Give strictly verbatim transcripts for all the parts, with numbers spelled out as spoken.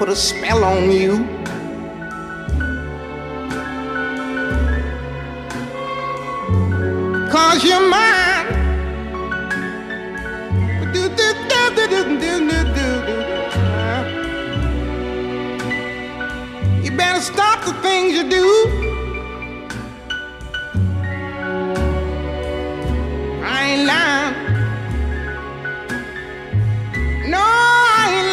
put a spell on you. Cause you're mine. Do, do, do, do, do, do, do, do. You better stop the things you do. I ain't lying. No, I ain't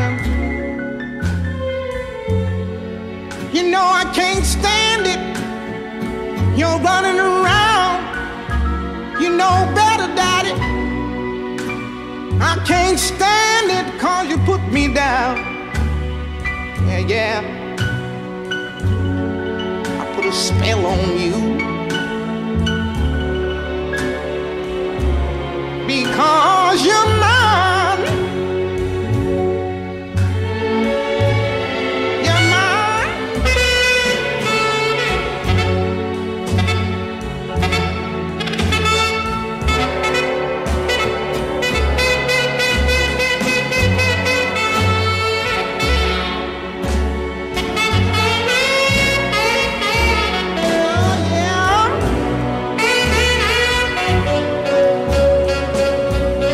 lying. You know I can't stand it. You're running around. You know better, Daddy. I can't stand it cause you put me down. Yeah, yeah. I put a spell on you. Because you're mine. You're mine. Oh, yeah.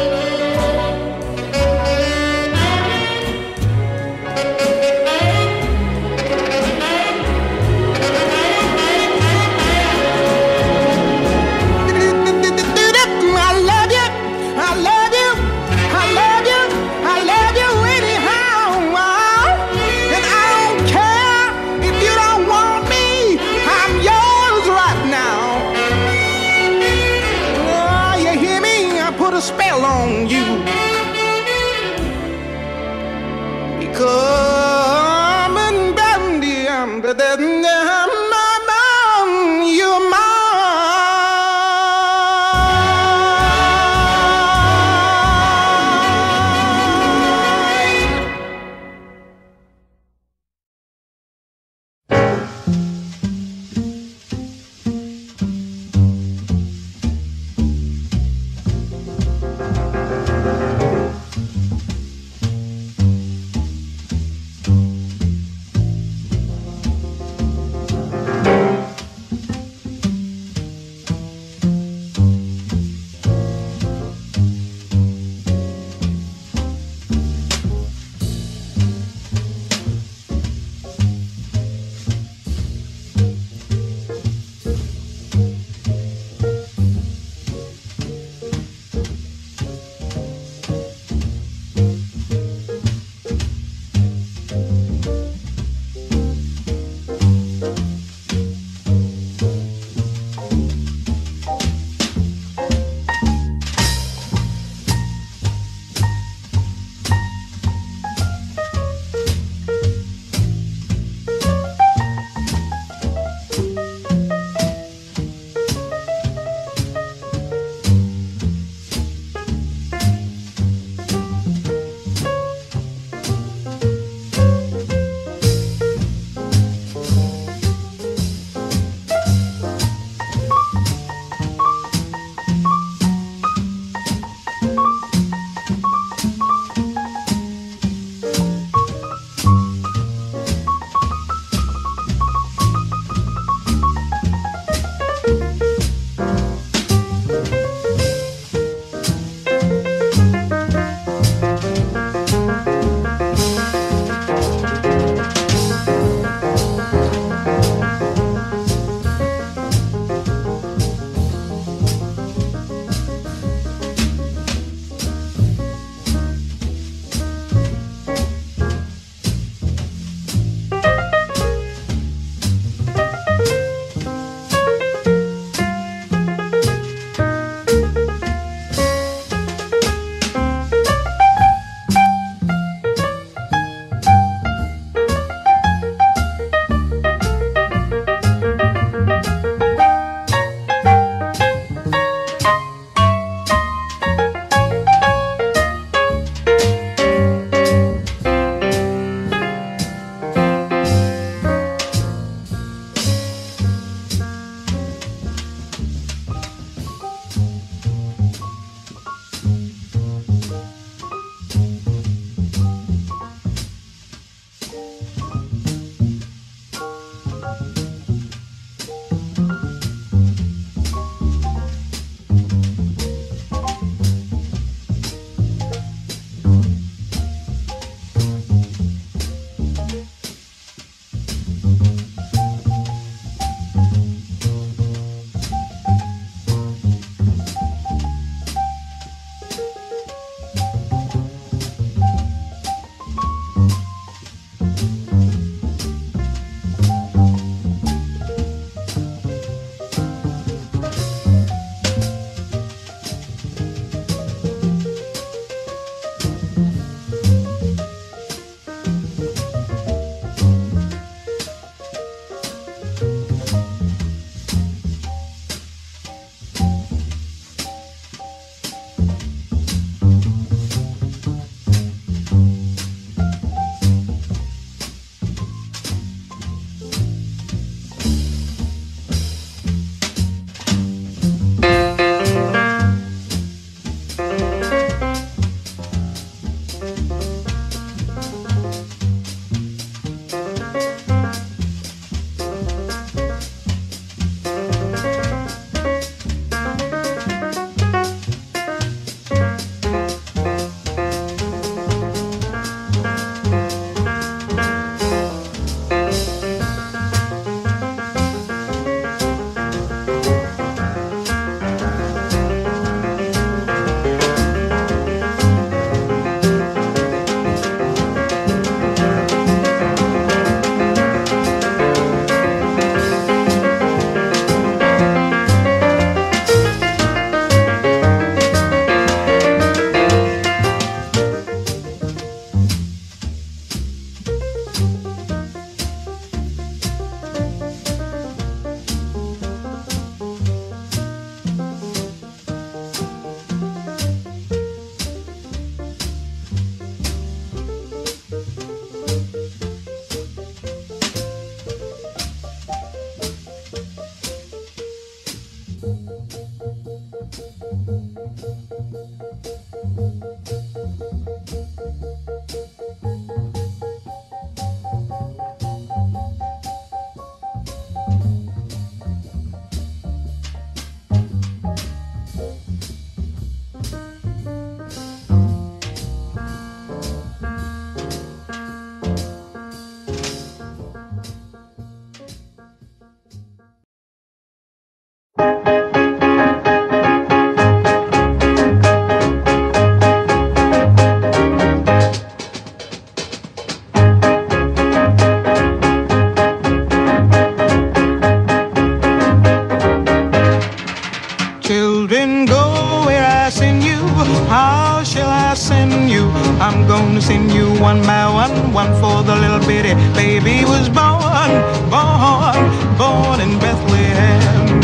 I'm gonna send you one by one, one for the little bitty baby was born, born, born in Bethlehem.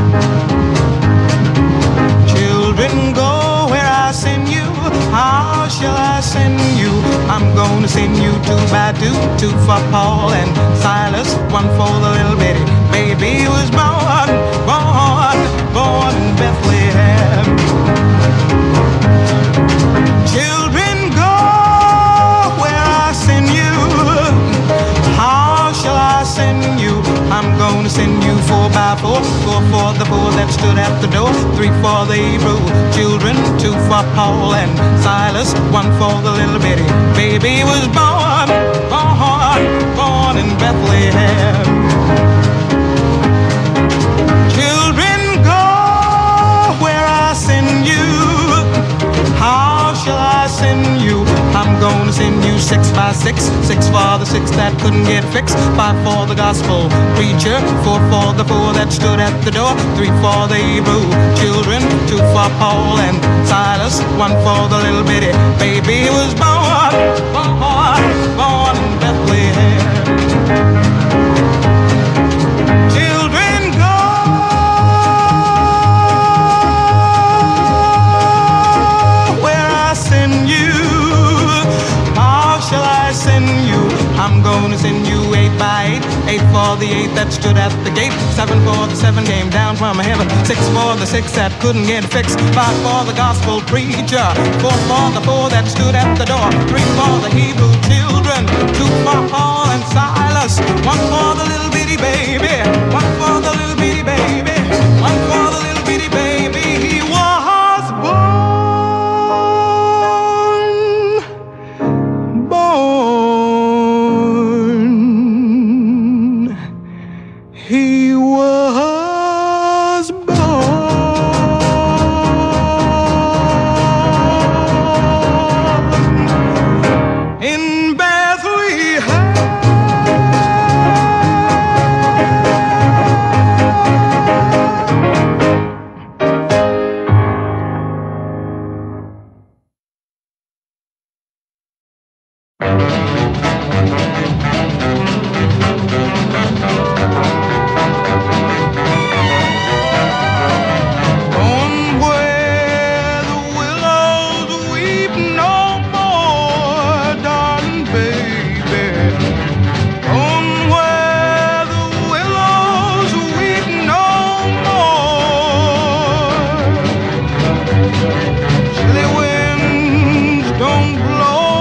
Children, go where I send you. How shall I send you? I'm gonna send you two by two, two for Paul and Silas, one for the little bitty baby was born, born, born in Bethlehem. Children, go where I send you. How shall I send you? I'm gonna send you four by four, four for the four that stood at the door, three for the Hebrew children, two for Paul and Silas, one for the little bitty baby was born, born, born in Bethlehem. Children, go where I send you. How shall I send you? I'm gonna send you six by six, six for the six that couldn't get fixed, five for the gospel preacher, four for the four that stood at the door, three for the Hebrew children, two for Paul and Silas, one for the little bitty baby was born, born, born in Bethlehem. I'm gonna send you eight by eight, eight for the eight that stood at the gate, seven for the seven came down from heaven, six for the six that couldn't get fixed, five for the gospel preacher, four for the four that stood at the door, three for the Hebrew children, two for Paul and Silas, one for the little bitty baby, one for the little bitty baby, one for the little bitty baby. He was born, born. He was born in Bethlehem. Chilly winds don't blow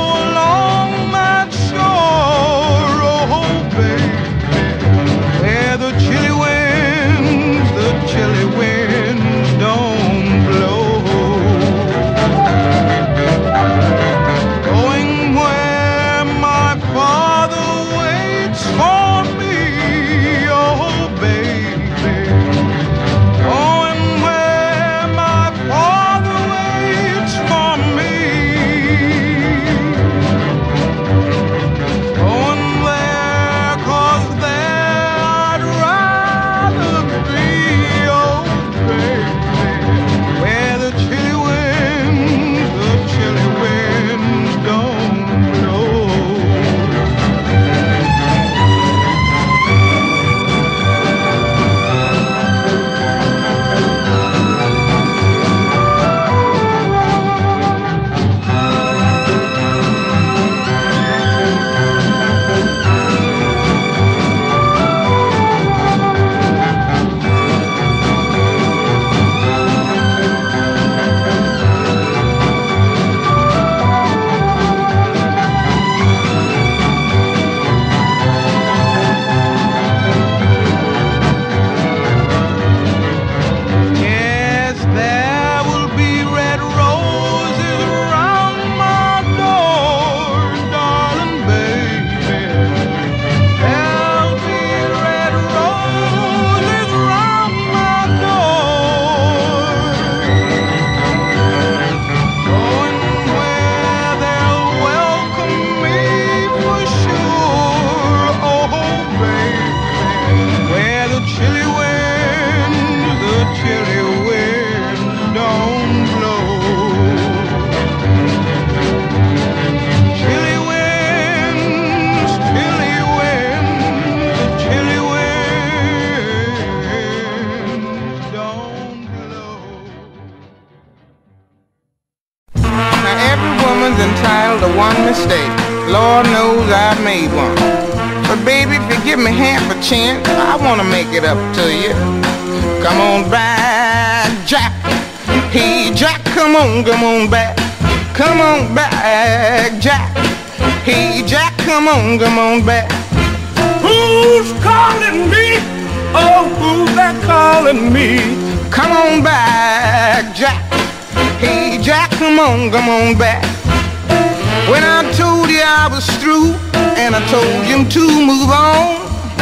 the one mistake. Lord knows I've made one. But baby, if you give me half a chance, I wanna make it up to you. Come on back, Jack. Hey, Jack, come on, come on back. Come on back, Jack. Hey, Jack, come on, come on back. Who's calling me? Oh, who's that calling me? Come on back, Jack. Hey, Jack, come on, come on back. When I told you I was through, and I told you to move on,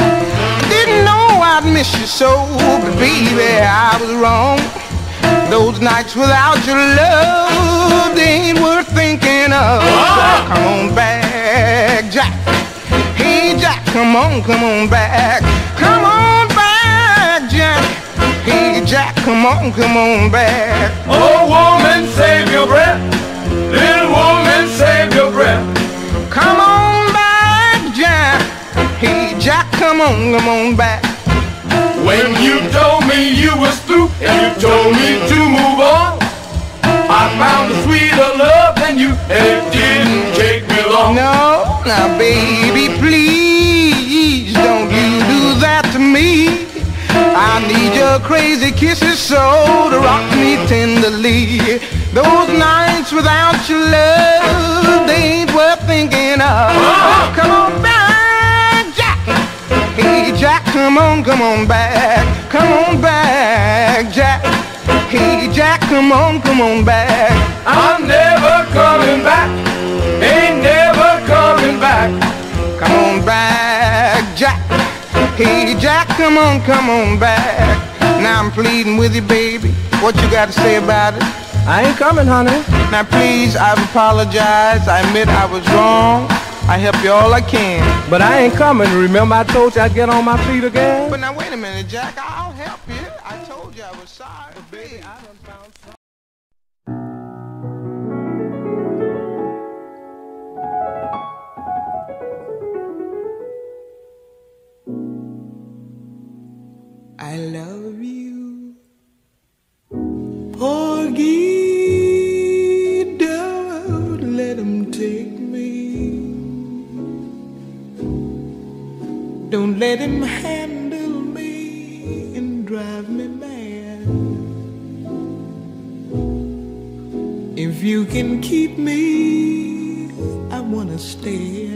didn't know I'd miss you so, but baby, I was wrong. Those nights without your love, they ain't worth thinking of. So come on back, Jack. Hey, Jack, come on, come on back. Come on back, Jack. Hey, Jack, come on, come on back. Oh, woman, save your breath. Little woman, save your breath. Come on back, Jack. Hey, Jack, come on, come on back. When you told me you was through and you told me to move on, I found a sweeter love than you, and it didn't take me long. No, now baby, please don't you do that to me. I need your crazy kisses so to rock me tenderly. Those nights without your love, they ain't worth thinking of. Oh, come on back, Jack. Hey, Jack, come on, come on back. Come on back, Jack. Hey, Jack, come on, come on back. I'm never coming back. Ain't never coming back. Come on back, Jack. Hey, Jack, come on, come on back. Now I'm pleading with you, baby. What you got to say about it? I ain't coming, honey. Now please, I've apologized. I admit I was wrong. I help you all I can. But I ain't coming. Remember I told you I'd get on my feet again? But now wait a minute, Jack. I'll help you. I told you I was sorry. But baby, I done found something. I love you, Porgy, don't let him take me. Don't let him handle me and drive me mad. If you can keep me, I wanna stay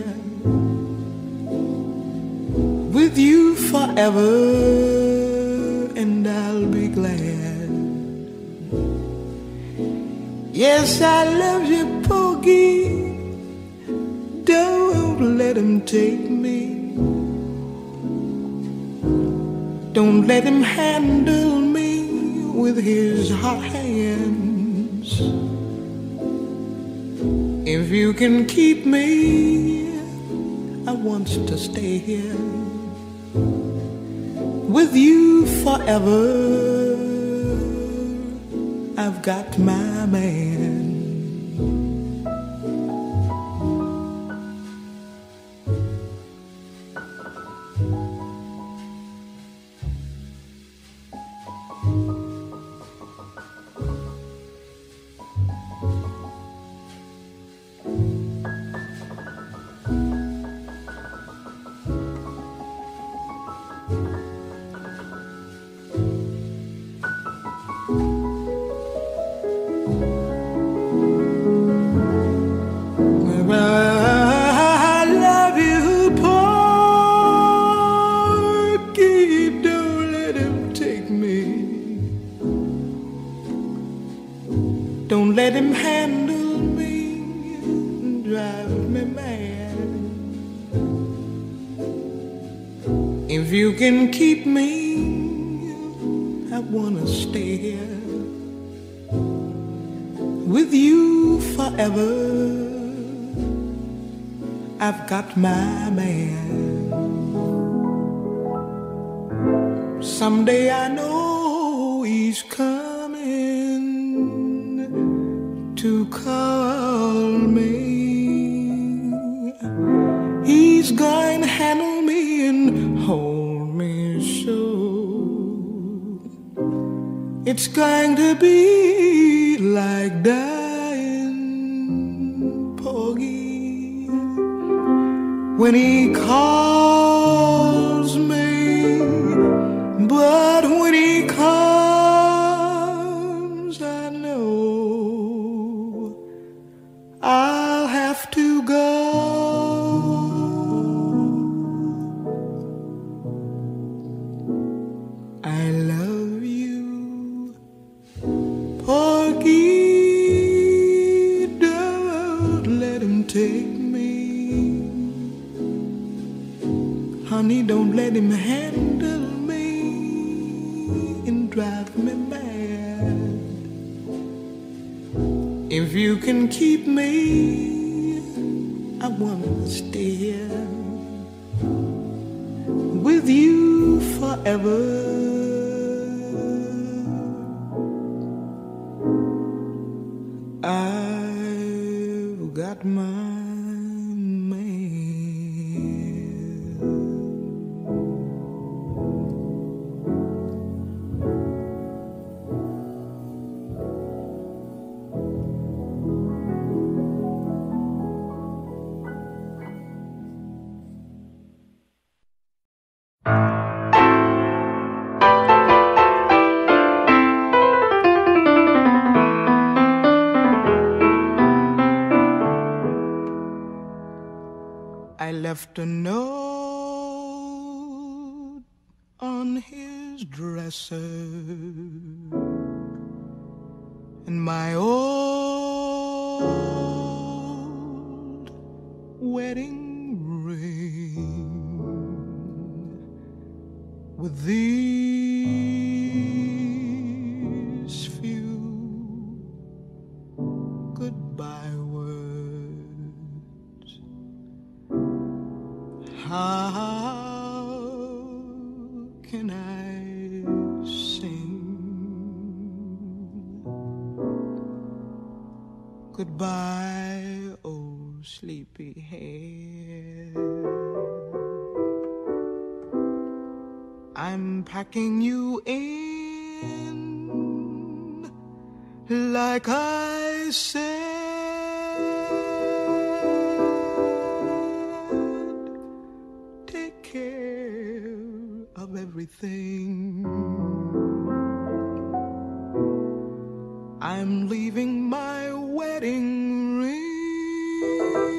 with you forever, and I'll be glad. Yes, I love you, Porgy. Don't let him take me. Don't let him handle me with his hot hands. If you can keep me, I want to stay here with you forever. I've got my man. Don't let him handle me and drive me mad. If you can keep me, I wanna stay here with you forever. I've got my man. Someday I know he's coming to call me. He's going to handle me and hold me so. It's going to be like dying, Porgy. when he calls me, but when he comes, I know I'll have to go. I love you, Porgy, don't let him take me. Honey, don't let him handle me and drive me mad. If you can keep me, I wanna stay here with you forever. I've got my I left a note on his dresser, and my old wedding ring with these few goodbye words. How can I sing goodbye, oh sleepyhead? I'm packing you in like I said. Of everything, I'm leaving my wedding ring.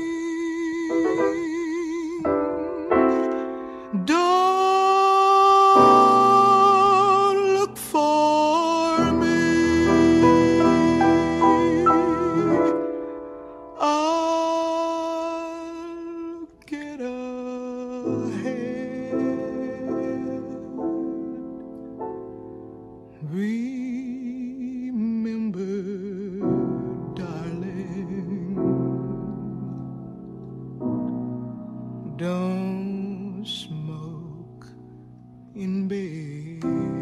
Don't look for me. I'll get ahead. Remember, darling, don't smoke in bed.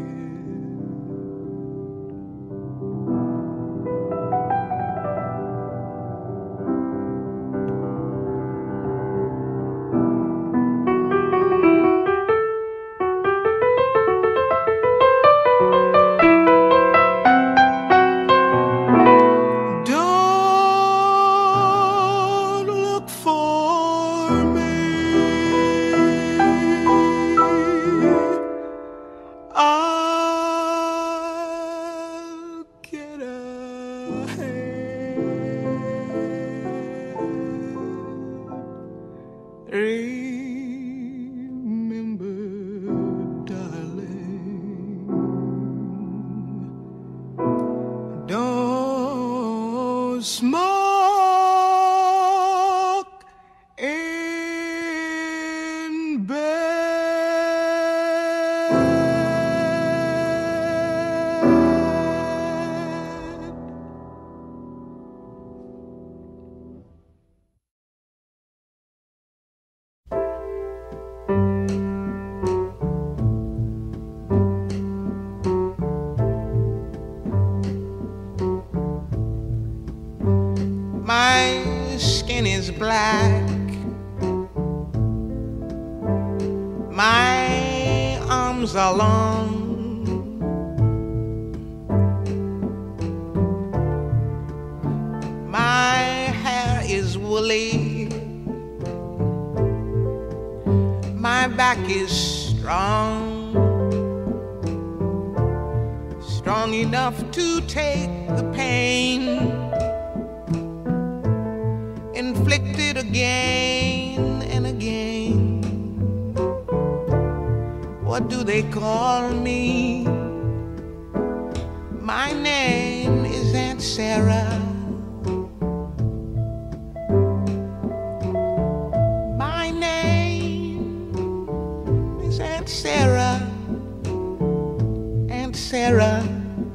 Remember, darling, don't smoke in bed. My skin is black, my arms are long, my hair is woolly, my back is strong, strong enough to take the pain inflicted again and again. What do they call me? My name is Aunt Sarah. My name is Aunt Sarah. Aunt Sarah.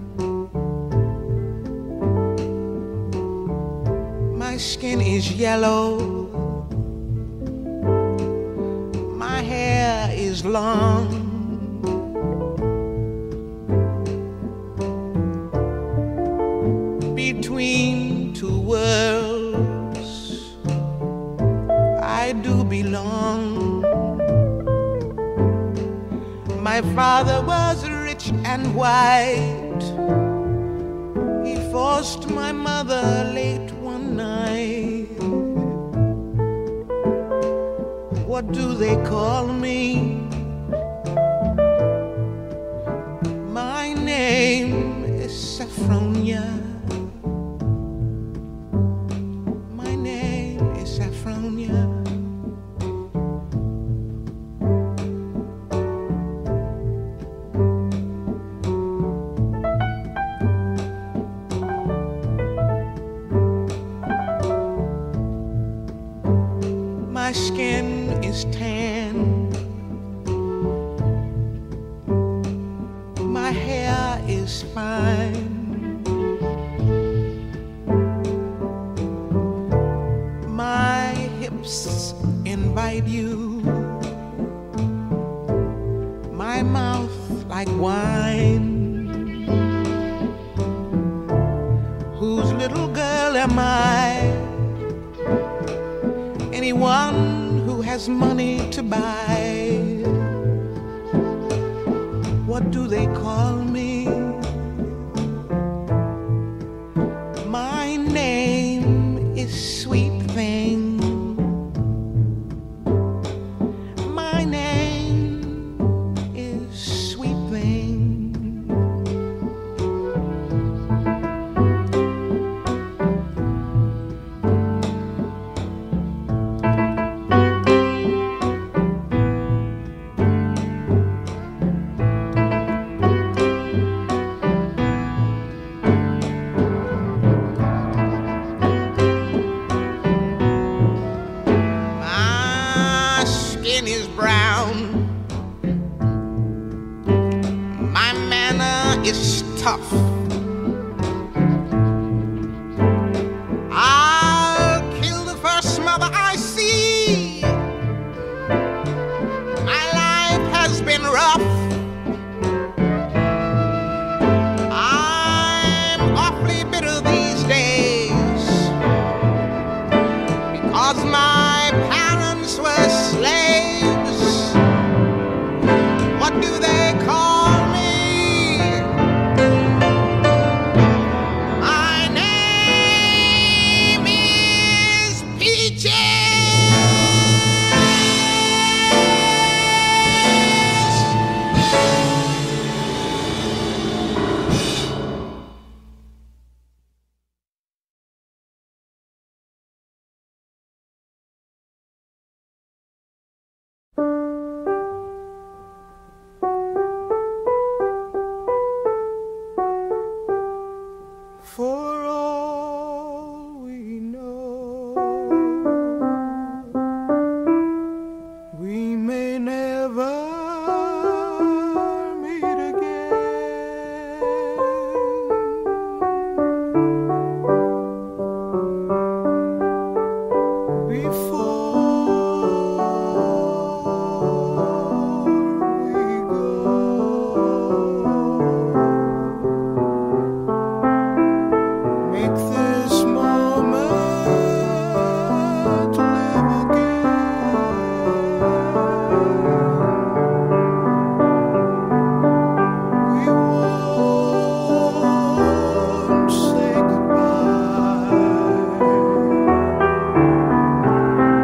My skin is yellow. My hair is long. Between two worlds I do belong. My father was rich and white. He forced my mother late one night. What do they call me? My name is Saffronia. My name is Saffronia. My skin is tan. My hair is fine. My hips invite you. My mouth like wine. Whose little girl am I? Anyone who has money to buy. What do they call me? My name is Sweet Thing. My name is Sweet Thing. Is brown. My manner is tough. I'll kill the first mother I see. My life has been rough. I'm awfully bitter these days because my parents were slaves. What do they call me? My name is Peaches. For all we know, we may never meet again. Before we go, make this moment live again. We won't say goodbye.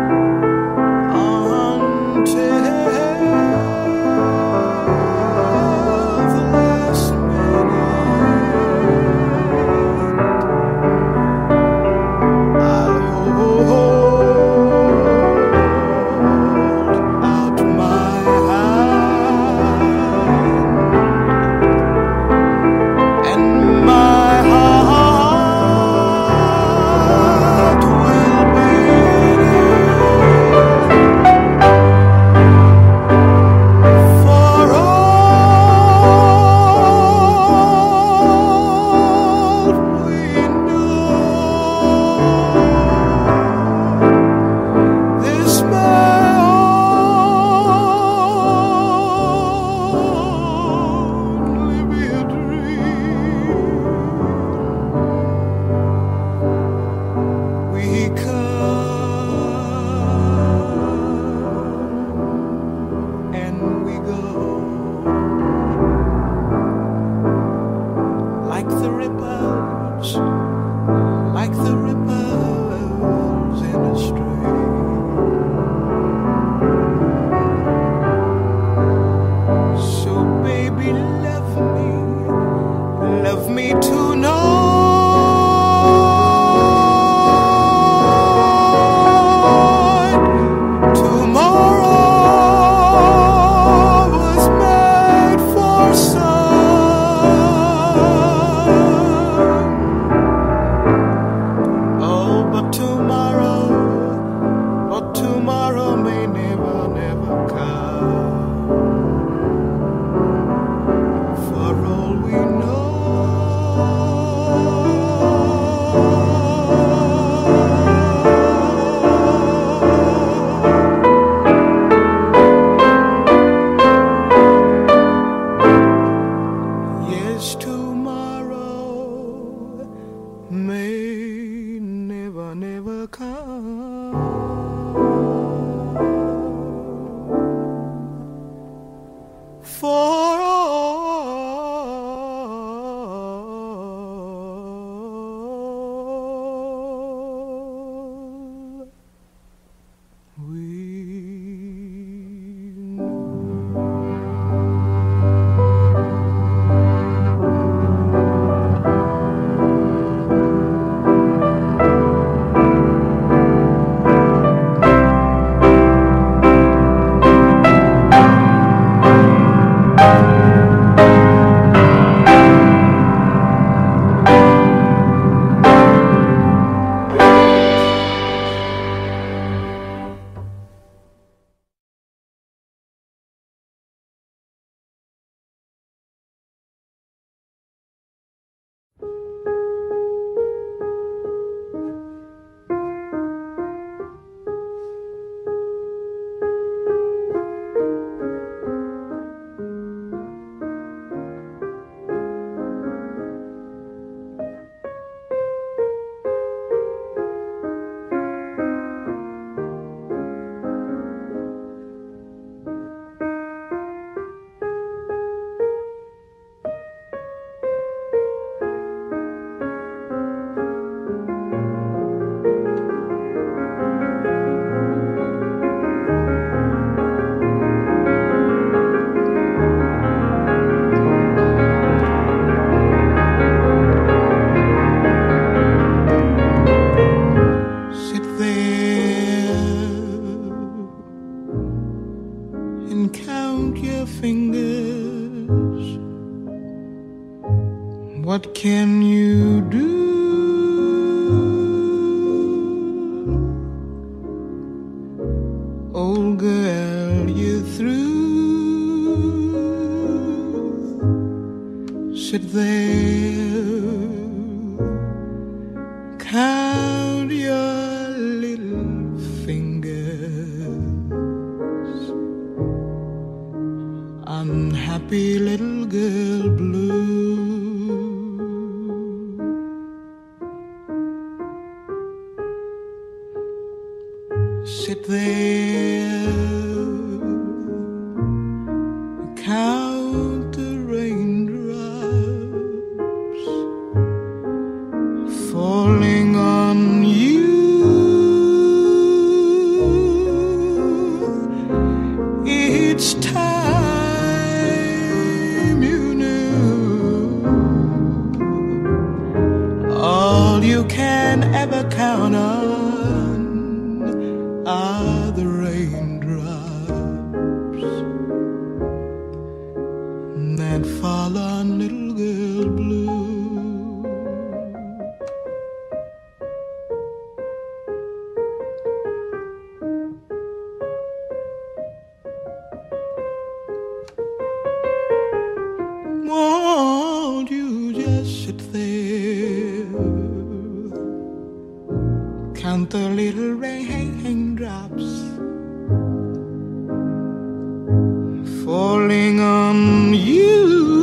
what can you do? Old girl, you're through. Sit there, count your little fingers. Unhappy little girl blue. Sit there, count the raindrops falling on you. Each time you knew all you can ever count on are the raindrops that fall on little girl blue. Won't you just sit there, count the little raindrops falling on you.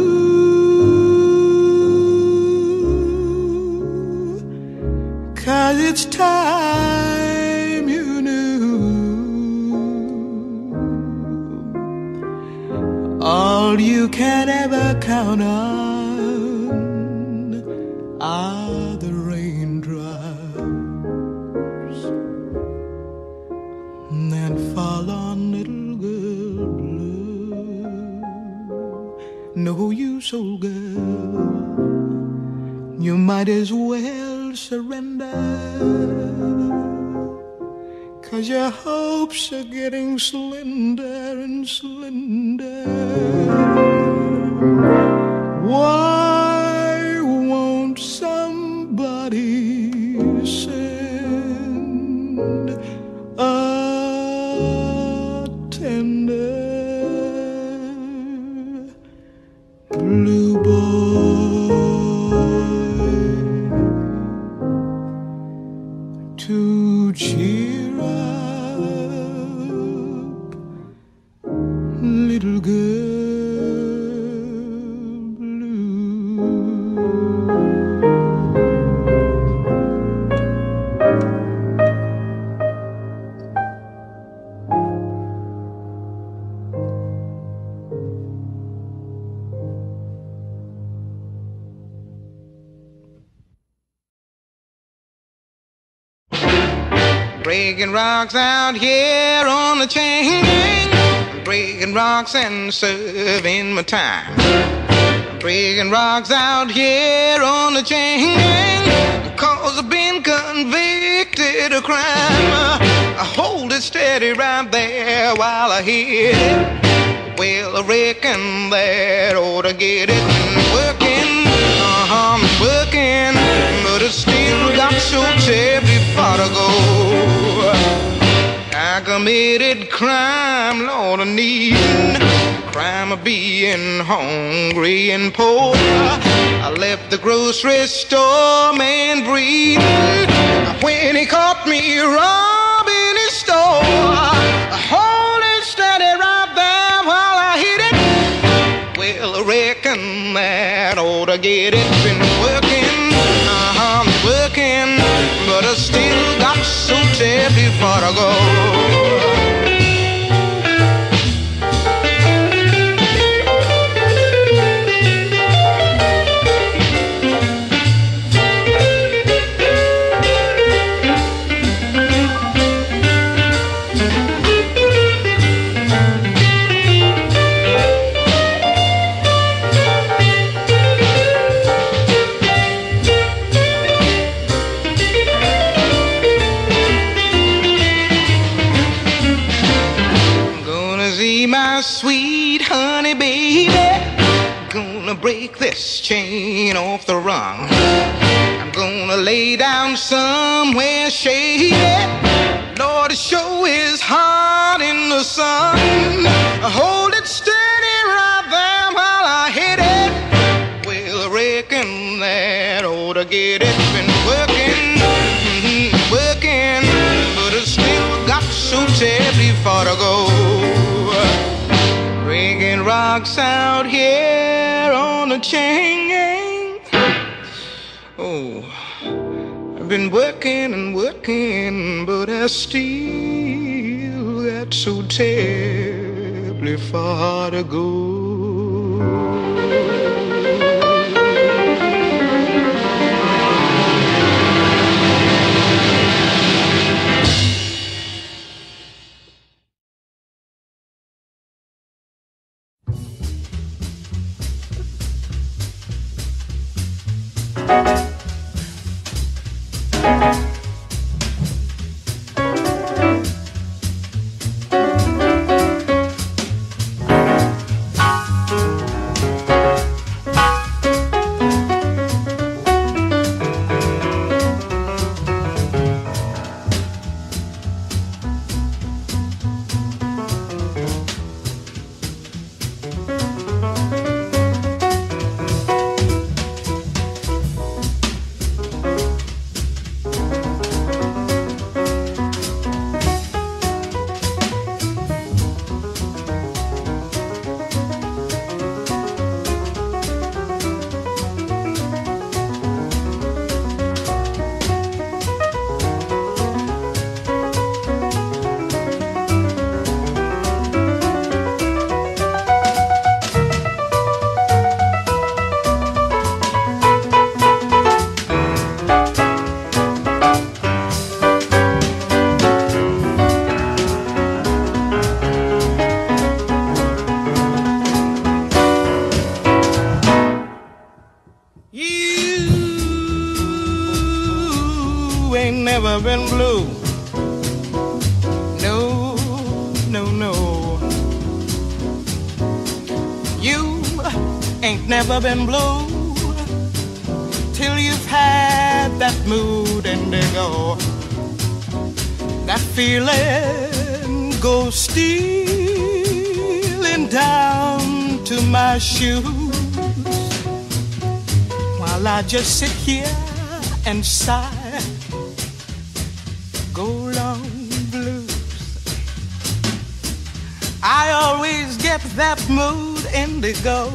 'Cause it's time you knew all you can ever count on are the raindrops that fall on little girl blue. No use, old girl, you might as well surrender, 'cause your hopes are getting slender and slender. Why won't somebody send a tender blue boy to cheer up little girl blue? Breaking rocks out here on the chain gang, breaking rocks and serving my time. Breaking rocks out here on the chain gang, 'cause I've been convicted of crime. I hold it steady right there while I hit it. Well, I reckon that ought to get it. Working, uh-huh, I'm working, but I still got so terribly far to go. I committed crime, Lord, I need crime of being hungry and poor. I left the grocery store man breathing when he caught me robbing his store. I hold it steady right there while I hit it. Well, I reckon that ought to get it. Been working, uh-huh, I'm working, but I still got so terribly far to go. Sweet honey baby, gonna break this chain off the rung. I'm gonna lay down somewhere shady. Lord, the show is hot in the sun. Hold it steady right there while I hit it. Well, I reckon that ought to get it. Been working, mm-hmm, working, but I still got so terribly far to go. Breaking rocks out here on the chain. Oh, I've been working and working, but I still got so terribly far to go. Never been blue. No, no, no. You ain't never been blue till you've had that mood indigo. That feeling goes stealing down to my shoes while I just sit here and sigh. Go long blues. I always get that mood indigo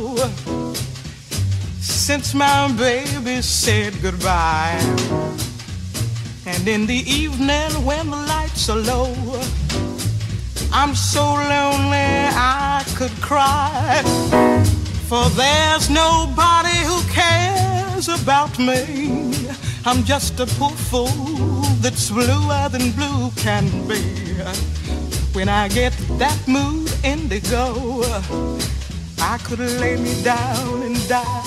since my baby said goodbye. And in the evening when the lights are low, I'm so lonely I could cry, for there's nobody who cares about me. I'm just a poor fool that's bluer than blue can be. When I get that mood indigo, I could lay me down and die.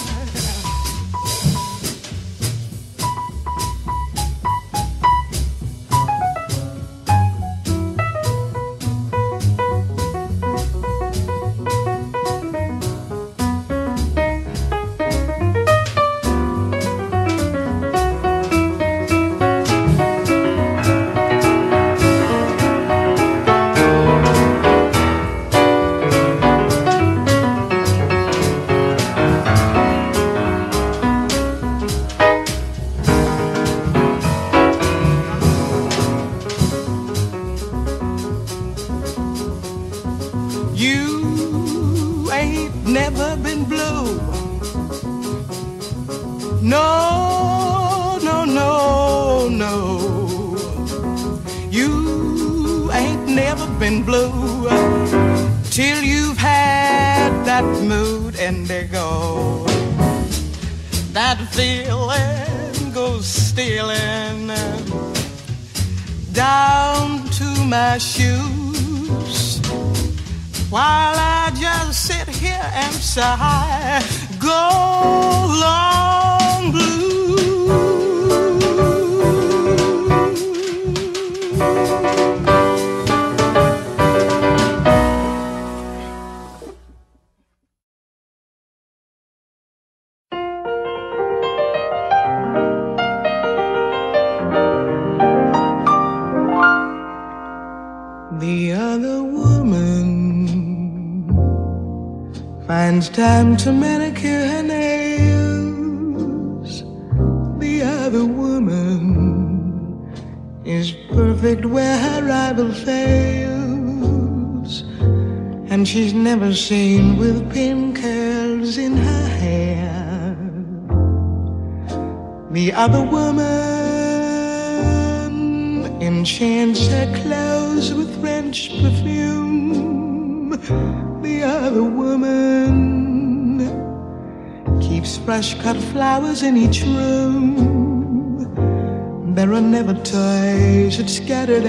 You ain't never been blue. No, no, no, no. You ain't never been blue till you've had that mood indigo. That feeling goes stealing down to my shoes while I just sit here and sigh. Go long blue. The other woman finds time to manicure her nails. The other woman is perfect where her rival fails, and she's never seen with pin curls in her hair. The other woman enchants her clothes with French perfume. The other woman keeps fresh cut flowers in each room. There are never toys, it's scattered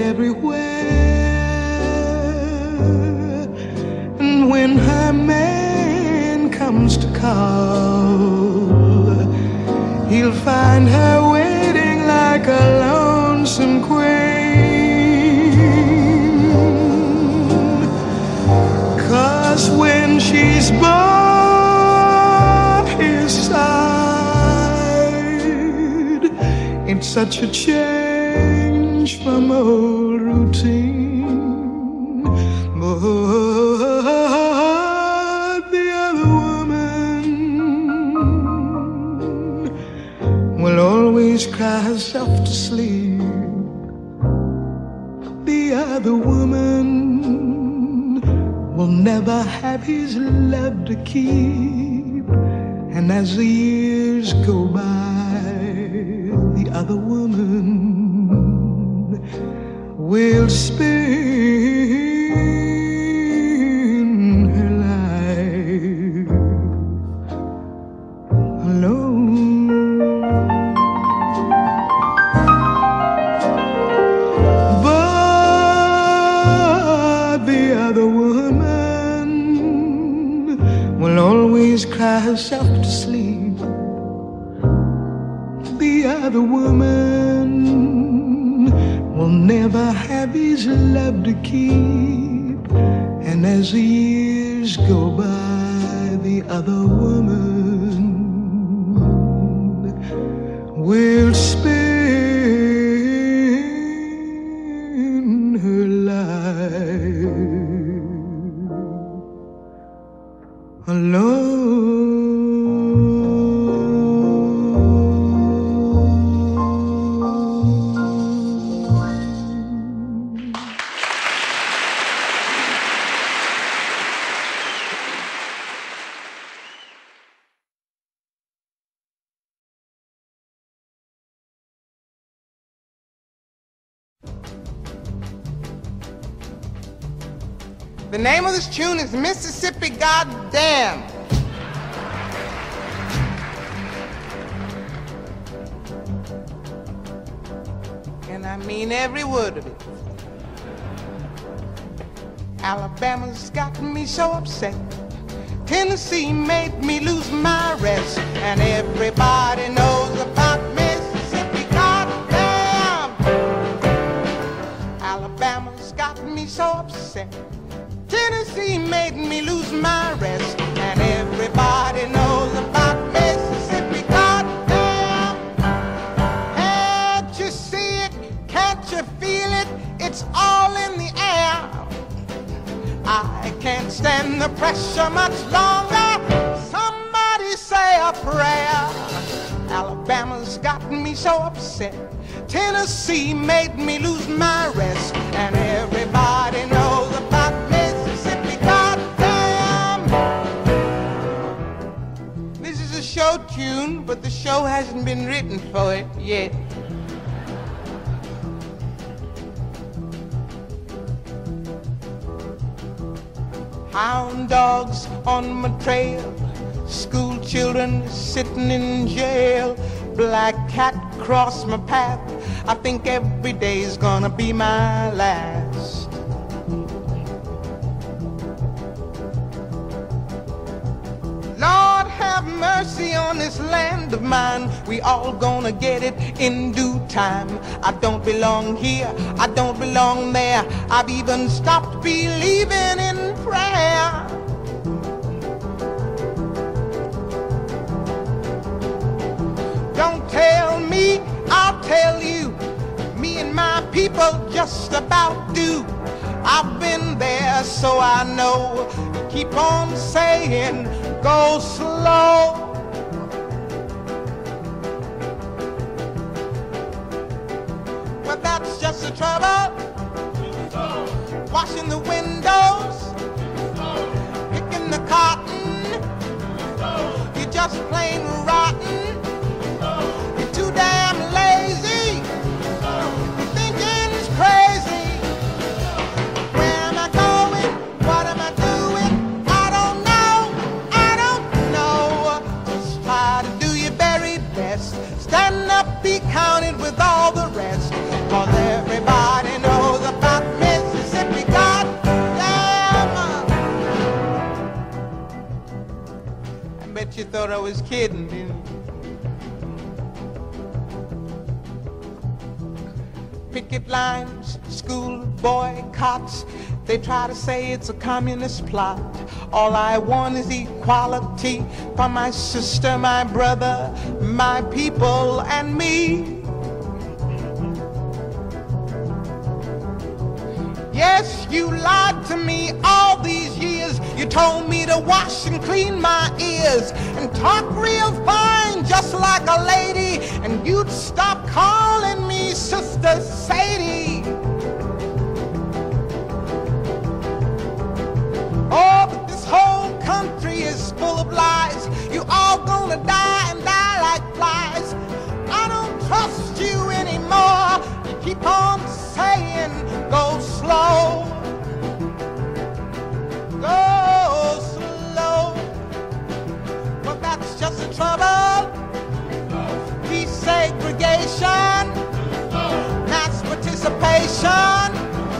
everywhere. And when her man comes to call, he'll find her waiting like a lonesome queen. 'Cause when she's by his side, it's such a change from old routine. But the other woman will always cry herself to sleep. The other woman will never have his love to keep. And as the years go by, the other woman will spend her life alone. But the other woman will always cry herself to sleep. The other woman will never have his love to keep. And as the years go by, the other woman will spend her life alone. The name of this tune is Mississippi Goddamn. And I mean every word of it. Alabama's got me so upset. Tennessee made me lose my rest. And everybody knows about Mississippi Goddamn. Alabama's got me so upset. Tennessee made me lose my rest. And everybody knows about Mississippi Goddamn. Can't you see it? Can't you feel it? It's all in the air. I can't stand the pressure much longer. Somebody say a prayer. Alabama's gotten me so upset. Tennessee made me lose my rest. And everybody knows about Mississippi Goddamn. This is a show tune, but the show hasn't been written for it yet. Hound dogs on my trail, school children sitting in jail, black cat cross my path. I think every day's gonna be my last. Lord have mercy on this land of mine. We all gonna get it in due time. I don't belong here, I don't belong there. I've even stopped believing in prayer. Don't tell me, I'll tell you. Me and my people just about do. I've been there, so I know. Keep on saying, go slow. Well, that's just the trouble. Washing the windows, picking the cotton. You're just plain rotten. You're too damn lazy. Your thinking's crazy. Where am I going? What am I doing? I don't know. I don't know. Just try to do your very best. Stand up, be counted with all the rest. Cause everybody knows about Mississippi. God damn. I bet you thought I was kidding, didn't you? Picket lines, school boycotts. They try to say it's a communist plot. All I want is equality for my sister, my brother, my people, and me. Yes, you lied to me all these years. You told me to wash and clean my ears and talk real fine just like a lady, and you'd stop calling me Sister Sadie. Oh, but this whole country is full of lies. You all gonna die and die like flies. I don't trust you anymore. You keep on saying, go slow. Go slow. Well, that's just the trouble. Desegregation, mass participation,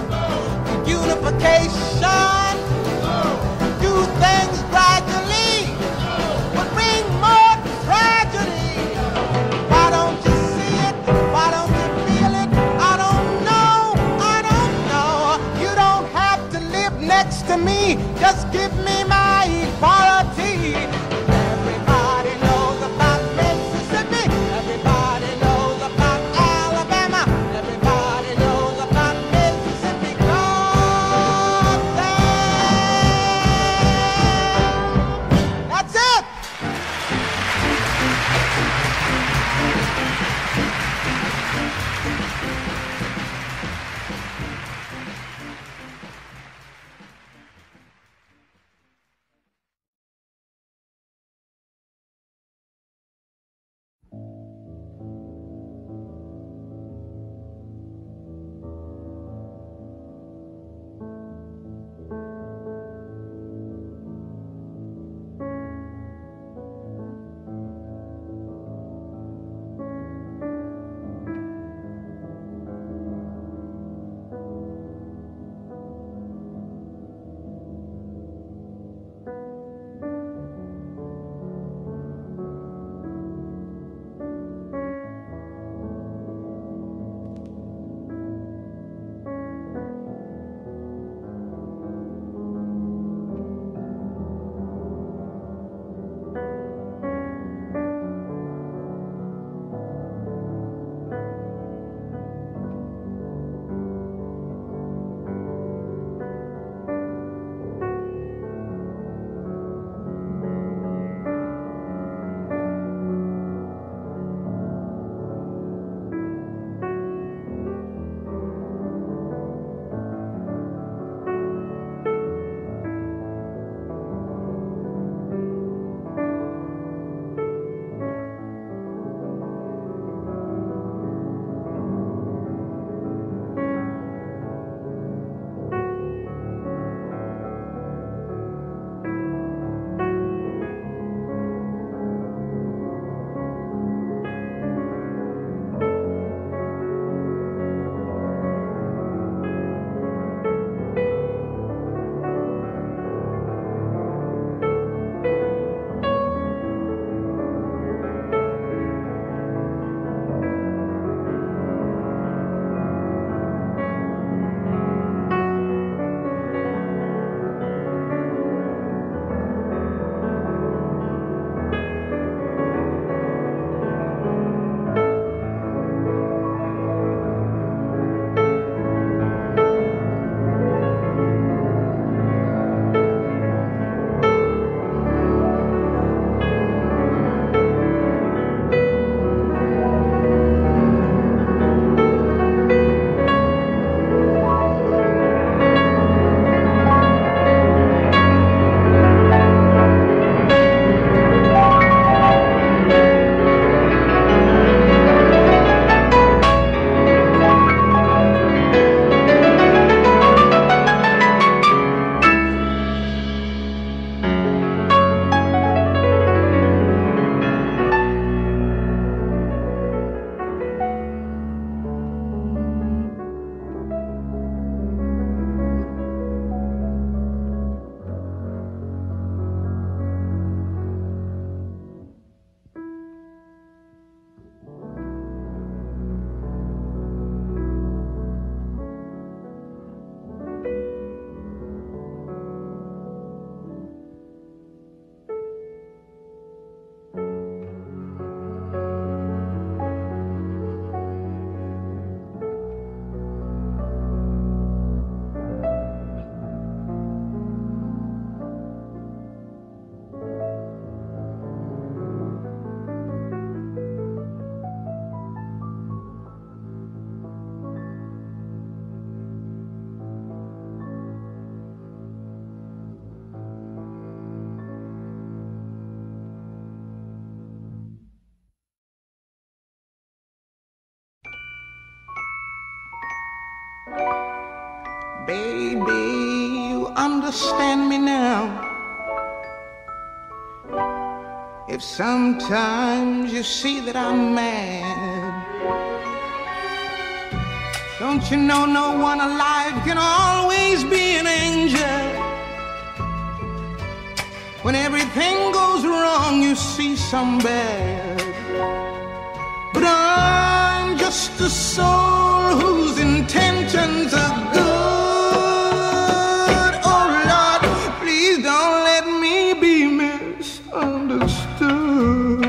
unification. Do things gradually, but bring more tragedy. Why don't you see it? Why don't you feel it? I don't know. I don't know. You don't have to live next to me. Just give me my equality. understand me now. If sometimes you see that I'm mad, don't you know no one alive can always be an angel? When everything goes wrong, you see some bad. But I'm just a soul whose intentions are good. Oh Lord, please don't let me be misunderstood.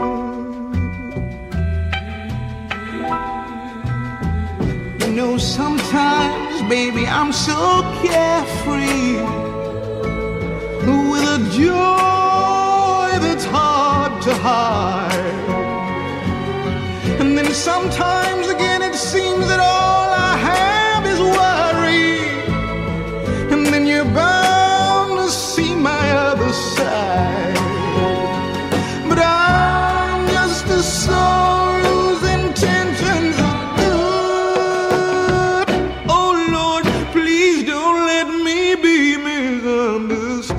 You know, sometimes, baby, I'm so carefree, with a joy that's hard to hide. And then sometimes again it seems that all I have is worry. And then you're bound to see my other side. But I'm just a soul whose intentions are good. Oh Lord, please don't let me be misunderstood.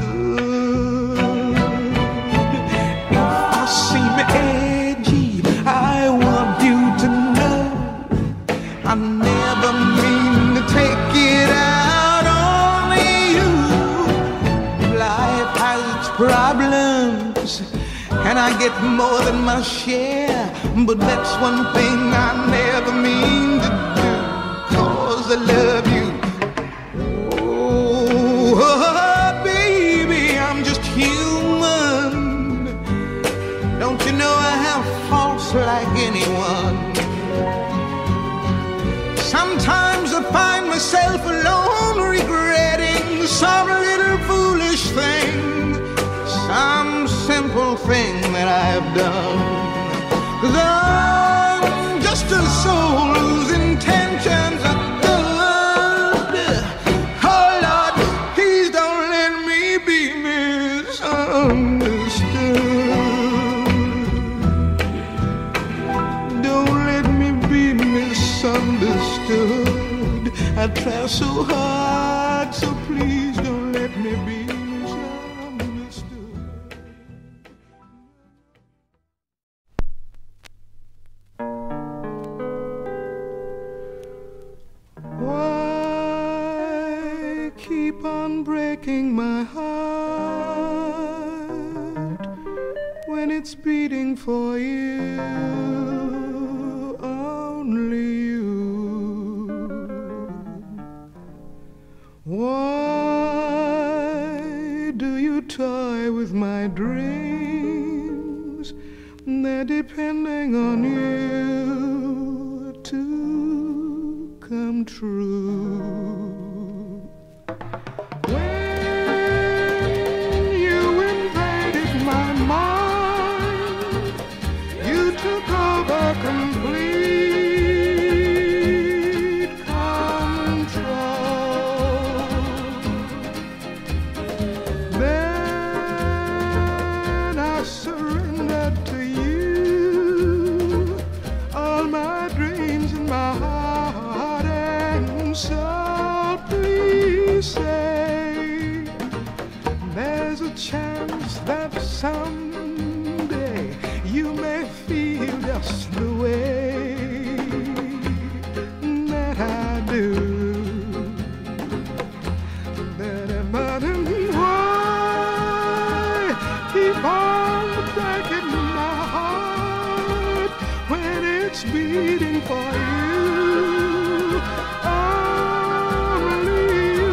I never mean to take it out on you. Life has its problems, and I get more than my share. But that's one thing I never mean to do, 'cause I love you. Oh, baby, I'm just human. Don't you know I have faults like anyone? Sometimes I find myself alone, regretting some little foolish thing, some simple thing that I've done. 'Cause I'm just a soul whose intentions are good. Oh Lord, please don't let me be misunderstood. Don't let me be misunderstood. I try so hard, so please don't let me be misunderstood. Why keep on breaking my heart when it's beating for you? Only you. Why do you toy with my dreams? They're depending on you to come true. When you invaded my mind, you took over complete control. Then I surrendered to you all my dreams and my heart and soul. Please say there's a chance that someday you may feel just the way that I do. That I'm not in why keep on breaking my heart when it's beating for you. Only you.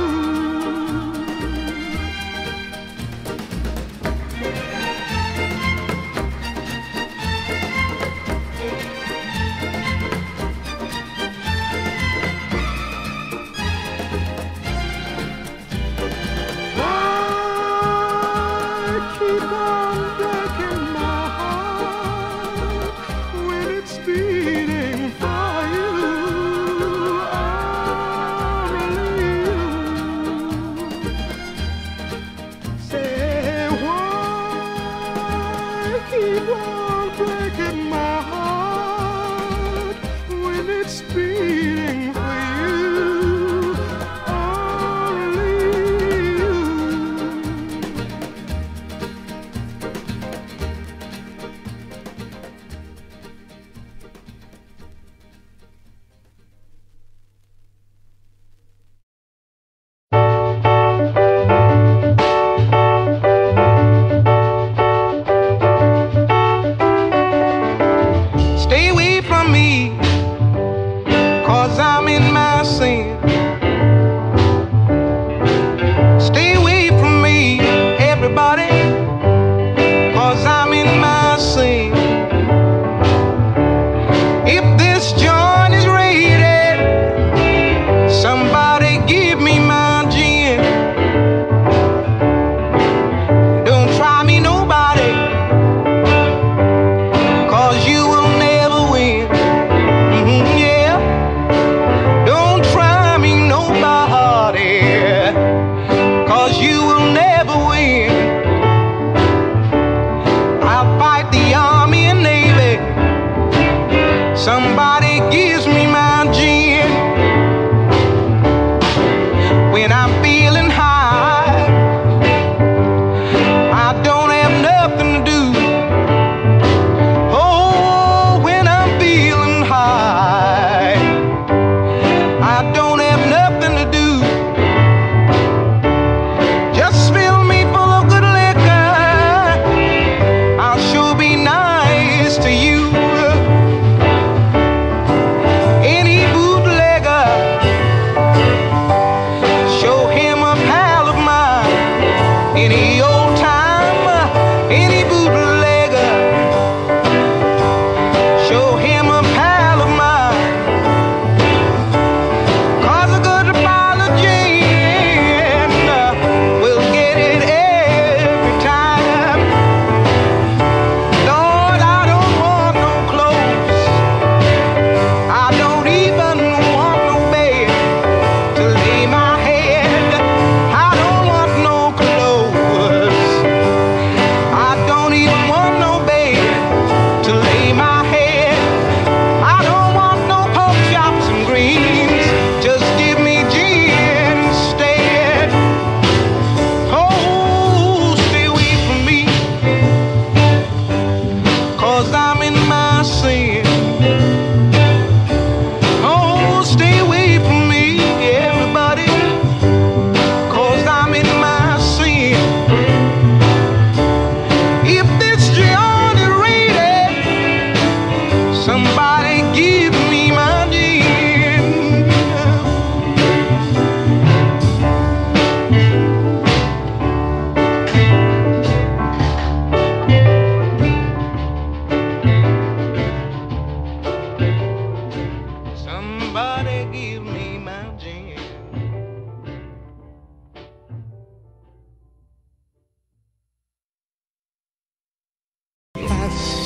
Keep on breaking my heart when it's beating for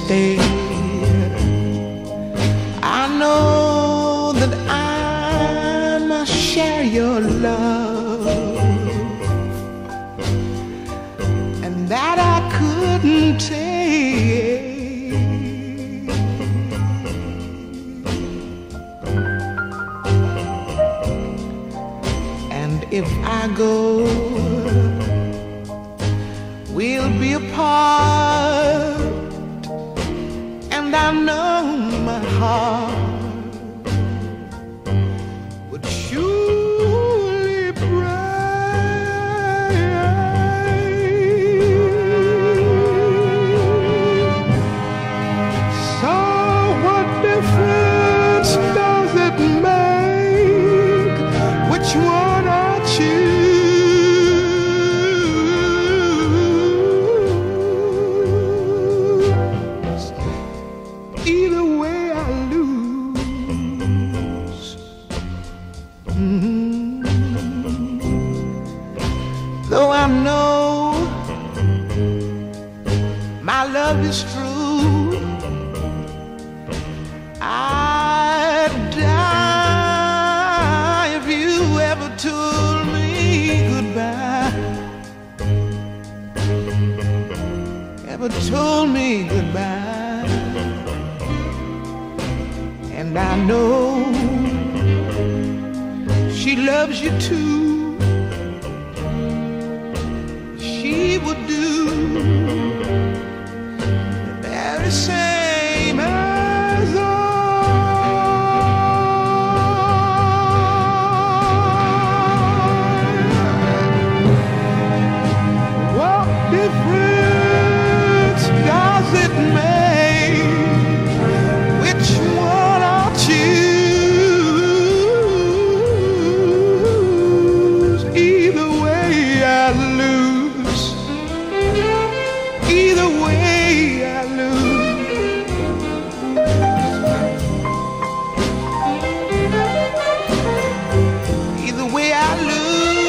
stay. I know that I must share your love, and that I couldn't take. And if I go, we'll be apart, and I know my heart would surely break. So what difference does it make which one I choose? Either way I lose. Mm-hmm. Though I know my love is true, I'd die if you ever told me goodbye. Ever told me goodbye. And I know she loves you too. She would do the very same as I. What difference does it make which one I choose? Either way I lose. Either way I lose. Either way I lose.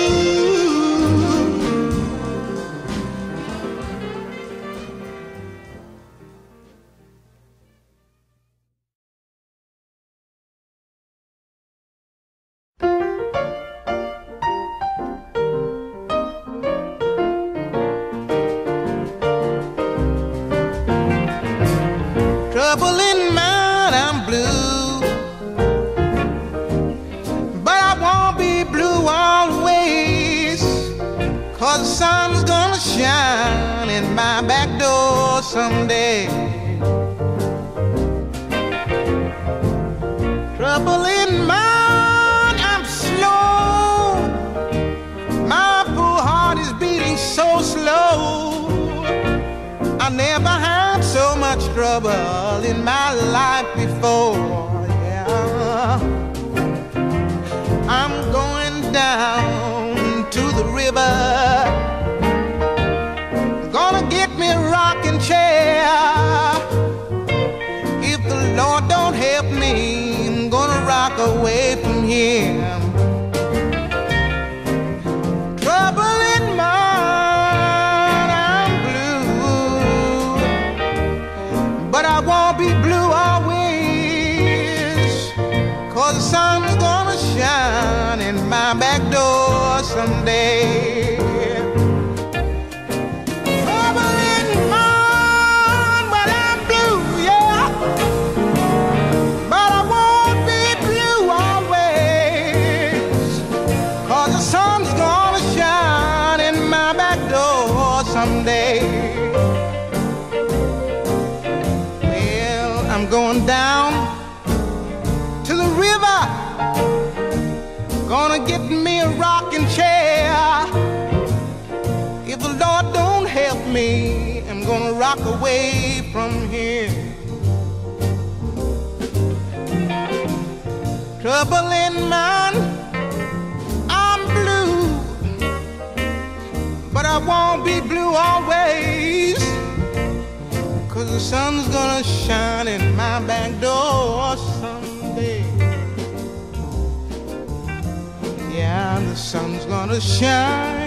Trouble in mind, I'm blue, but I won't be blue always, 'cause the sun's gonna shine in my back door someday. Trouble in mind, I'm slow, my poor heart is beating so slow. I never had so much trouble in my life before, yeah. I'm going down to the river, gonna get me a rocking chair. If the Lord don't help me, I'm gonna rock away from here. Trouble in mind, I'm blue, but I won't be blue always, 'cause the sun's gonna shine in my back door someday. Trouble in mind, but I'm blue, yeah, but I won't be blue always, 'cause the sun's gonna shine in my back door someday. I'm going down to the river, gonna get me a rocking chair. If the Lord don't help me, I'm gonna rock away from here. Trouble in mind, I'm blue, but I won't be blue always, 'cause the sun's gonna shine in my back door someday. Yeah, the sun's gonna shine